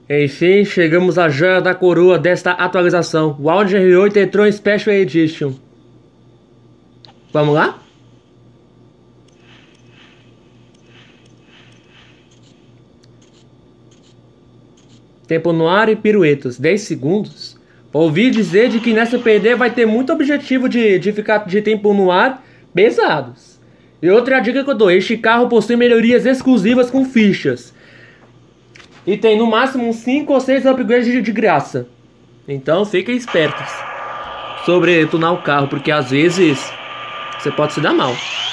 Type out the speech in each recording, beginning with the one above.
Enfim, chegamos à joia da coroa desta atualização. O Audi R8 entrou em Special Edition. Vamos lá? Tempo no ar e piruetas, 10 segundos. Ouvi dizer de que nessa PD vai ter muito objetivo de ficar de tempo no ar pesados. E outra dica que eu dou, este carro possui melhorias exclusivas com fichas. E tem no máximo uns 5 ou 6 upgrades de graça. Então fiquem espertos sobre tunar o carro, porque às vezes você pode se dar mal.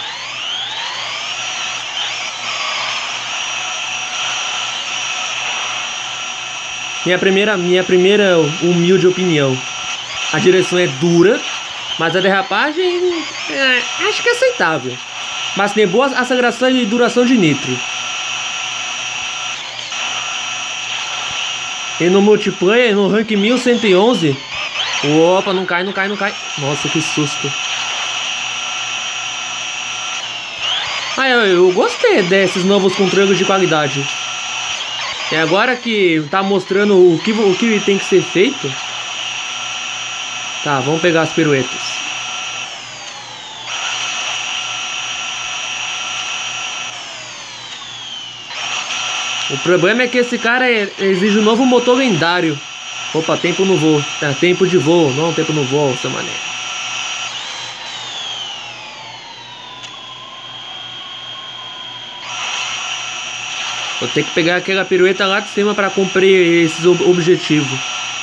Minha primeira humilde opinião. A direção é dura, mas a derrapagem acho que é aceitável. Mas tem boa aceleração e duração de nitro. E no multiplayer, no rank 1111, opa, não cai. Nossa, que susto. Ah, eu gostei desses novos controles de qualidade. É agora que tá mostrando o que tem que ser feito. Tá, vamos pegar as piruetas. O problema é que esse cara exige um novo motor lendário. Opa, tempo no voo. É, tempo de voo, não tempo no voo, seu mané. Vou ter que pegar aquela pirueta lá de cima para cumprir esses objetivos.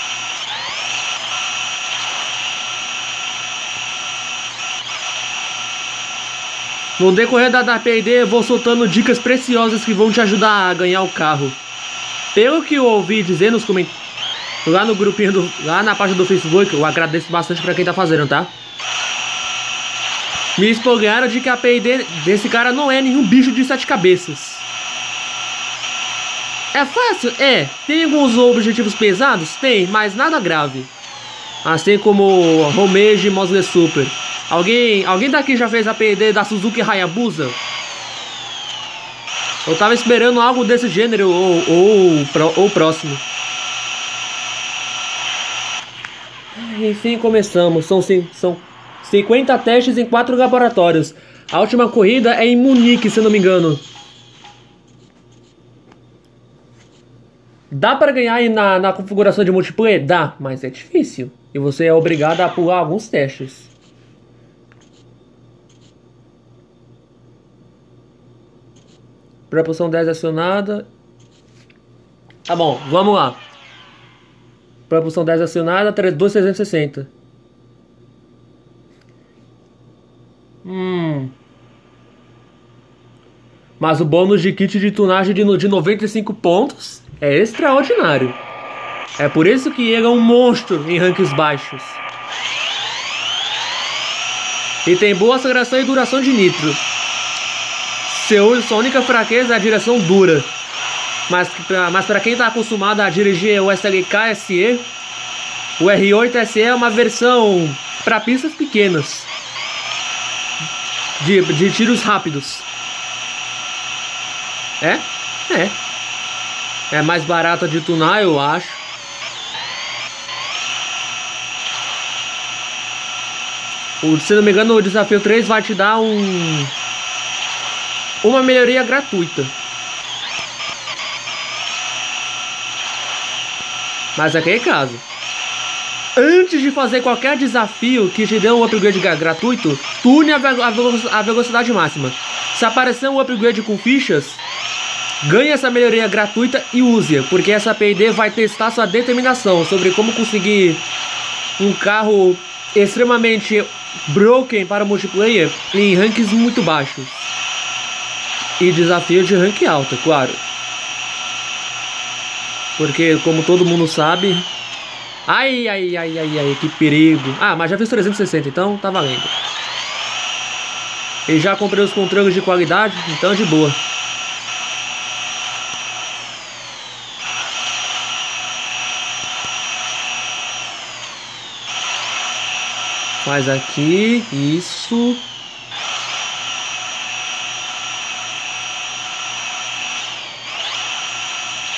No decorrer da PID eu vou soltando dicas preciosas que vão te ajudar a ganhar o carro. Pelo que eu ouvi dizer nos comentários, lá no grupinho, lá na página do Facebook, eu agradeço bastante pra quem tá fazendo, tá? Me spoilearam de que a PID desse cara não é nenhum bicho de 7 cabeças. É fácil? É. Tem alguns objetivos pesados? Tem, mas nada grave. Assim como o Homage e Mosley Super. Alguém daqui já fez a PID da Suzuki Hayabusa? Eu tava esperando algo desse gênero ou próximo. Enfim, começamos. São 50 testes em 4 laboratórios. A última corrida é em Munique, se não me engano. Dá para ganhar aí na configuração de multiplayer? Dá, mas é difícil. E você é obrigado a pular alguns testes. Propulsão 10 acionada. Tá bom, vamos lá. Propulsão 10 acionada, 2.360. Mas o bônus de kit de tunagem de 95 pontos é extraordinário. É por isso que ele é um monstro em rankings baixos. E tem boa aceleração e duração de nitro. Sua única fraqueza é a direção dura. Mas para quem está acostumado a dirigir o SLK SE, o R8 SE é uma versão para pistas pequenas, de tiros rápidos. É mais barata de tunar, eu acho. Se não me engano, o desafio 3 vai te dar uma melhoria gratuita. Mas aquele caso, antes de fazer qualquer desafio que te dê um upgrade gratuito, tune a velocidade máxima. Se aparecer um upgrade com fichas, ganhe essa melhoria gratuita e use-a, porque essa PID vai testar sua determinação sobre como conseguir um carro extremamente broken para multiplayer em rankings muito baixos. E desafio de rank alta, claro. Porque, como todo mundo sabe... Ai, que perigo. Ah, mas já fiz 360, então tá valendo. E já comprei os controles de qualidade, então de boa. Faz aqui, isso.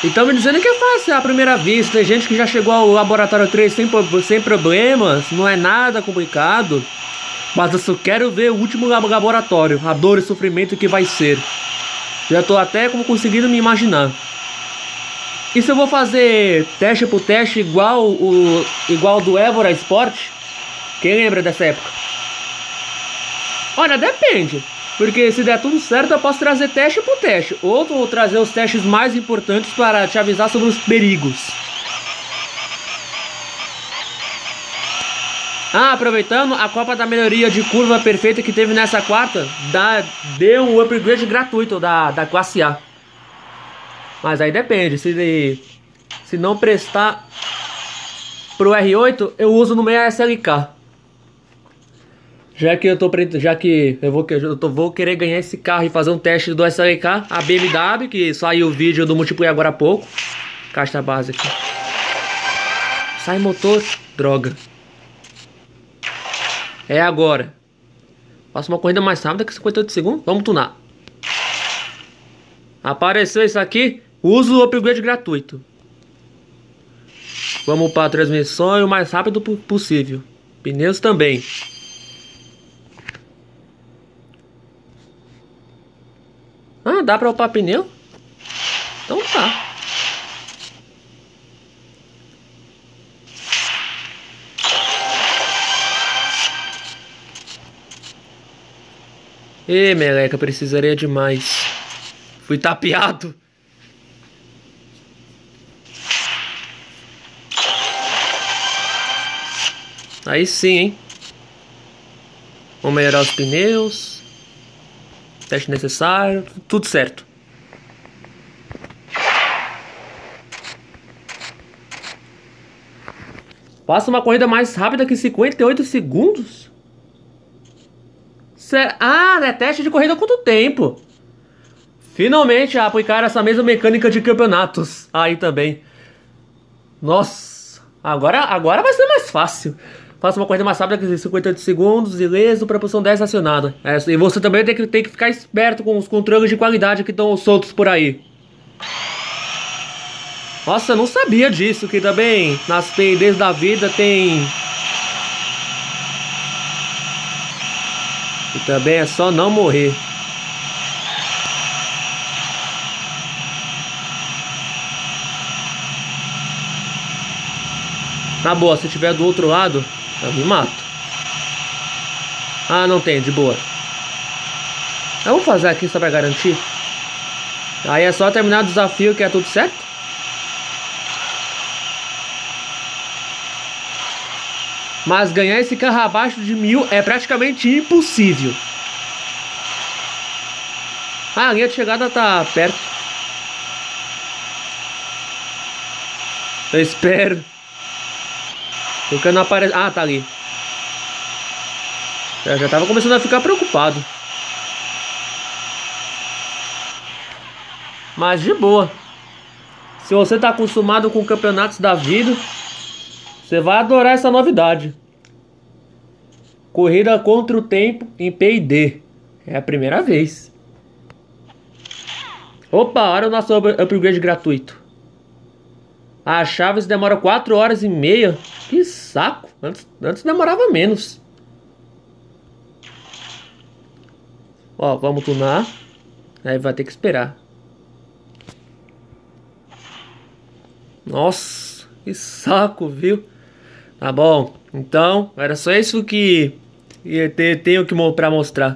E estão me dizendo que é fácil à primeira vista. Tem gente que já chegou ao laboratório 3 sem problemas. Não é nada complicado. Mas eu só quero ver o último laboratório. A dor e sofrimento que vai ser. Já tô até conseguindo me imaginar. E se eu vou fazer teste por teste igual do Évora Sport? Quem lembra dessa época? Olha, depende. Porque se der tudo certo, eu posso trazer teste por teste. Ou vou trazer os testes mais importantes para te avisar sobre os perigos. Ah, aproveitando, a Copa da Melhoria de Curva Perfeita que teve nessa quarta, deu um upgrade gratuito da classe A. Mas aí depende, se não prestar pro R8, eu uso no meu SLK. Já que eu vou querer ganhar esse carro e fazer um teste do SLK, a BMW, que saiu o vídeo do multiplayer agora há pouco. Caixa base aqui. Sai motor, droga. É agora. Faça uma corrida mais rápida que 58 segundos. Vamos tunar. Apareceu isso aqui. Uso o upgrade gratuito. Vamos para a transmissão o mais rápido possível. Pneus também. Ah, dá para upar pneu? Então tá. Ê, meleca, precisaria de mais. Fui tapeado. Aí sim, hein? Vamos melhorar os pneus. Teste necessário. Tudo certo. Faça uma corrida mais rápida que 58 segundos? Ah, é teste de corrida quanto tempo? Finalmente aplicaram essa mesma mecânica de campeonatos. Aí também. Nossa. Agora vai ser mais fácil. Faça uma corrida mais rápida que 58 segundos, ileso, propulsão 10 acionada. E você também tem que ficar esperto com os controles de qualidade que estão soltos por aí. Nossa, eu não sabia disso, que também nas PIDs da vida tem... E também é só não morrer. Na boa, se tiver do outro lado, eu me mato. Ah, não tem, de boa. Eu vou fazer aqui só pra garantir. Aí é só terminar o desafio que é tudo certo. Mas ganhar esse carro abaixo de 1000 é praticamente impossível. Ah, a linha de chegada tá perto. Eu espero. Porque não aparece... Ah, tá ali. Eu já tava começando a ficar preocupado. Mas de boa. Se você tá acostumado com campeonatos da vida, você vai adorar essa novidade. Corrida contra o tempo em PID. É a primeira vez. Opa, olha o nosso upgrade gratuito. As chaves demoram 4 horas e meia. Que saco. Antes demorava menos. Ó, vamos tunar. Aí vai ter que esperar. Nossa, que saco, viu? Tá bom. Então, era só isso que tenho que pra mostrar.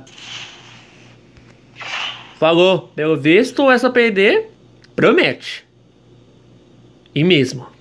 Falou. Pelo visto, essa PD promete. E mesmo.